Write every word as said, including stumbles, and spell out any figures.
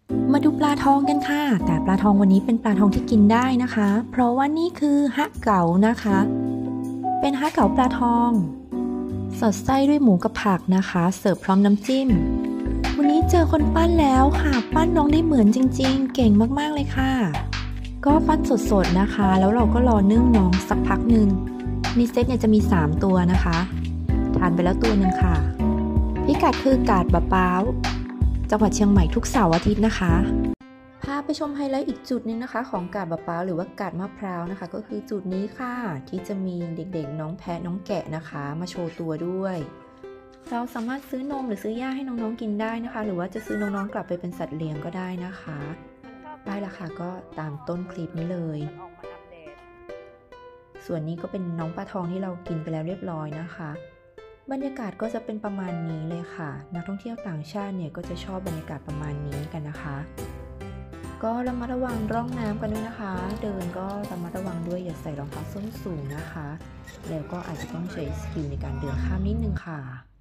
มาดูปลาทองกันค่ะแต่ปลาทองวันนี้เป็นปลาทองที่กินได้นะคะเพราะว่านี่คือฮะเก๋านะคะเป็นฮะเก๋าปลาทองสอดไส้ด้วยหมูกับผักนะคะเสิร์ฟพร้อมน้ำจิ้มวันนี้เจอคนปั้นแล้วค่ะปั้นน้องได้เหมือนจริงๆเก่งมากๆเลยค่ะก็ปั้นสดๆนะคะแล้วเราก็รอนึ่งน้องสักพักหนึ่งในเซตเนี่ยจะมีสามตัวนะคะทานไปแล้วตัวหนึ่งค่ะพิกัดคือกาดบะป้าวจังหวัดเชียงใหม่ทุกเสาร์อาทิตย์นะคะพาไปชมไฮไลท์อีกจุดนึงนะคะของกาดบะป้าวหรือว่ากาดมะพร้าวนะคะก็คือจุดนี้ค่ะที่จะมีเด็กๆน้องแพะน้องแกะนะคะมาโชว์ตัวด้วยเราสามารถซื้อนมหรือซื้อหญ้าให้น้องๆกินได้นะคะหรือว่าจะซื้อน้องๆกลับไปเป็นสัตว์เลี้ยงก็ได้นะคะป้ายราคาก็ตามต้นคลิปนี้เลยส่วนนี้ก็เป็นน้องปลาทองที่เรากินไปแล้วเรียบร้อยนะคะบรรยากาศก็จะเป็นประมาณนี้เลยค่ะนักท่องเที่ยวต่างชาติเนี่ยก็จะชอบบรรยากาศประมาณนี้กันนะคะก็ระมัดระวังร่องน้ำกันด้วยนะคะเดินก็ระมัดระวังด้วยอย่าใส่รองเท้าส้นสูงนะคะแล้วก็อาจจะต้องใช้สกิลในการเดินข้ามนิดนึงค่ะ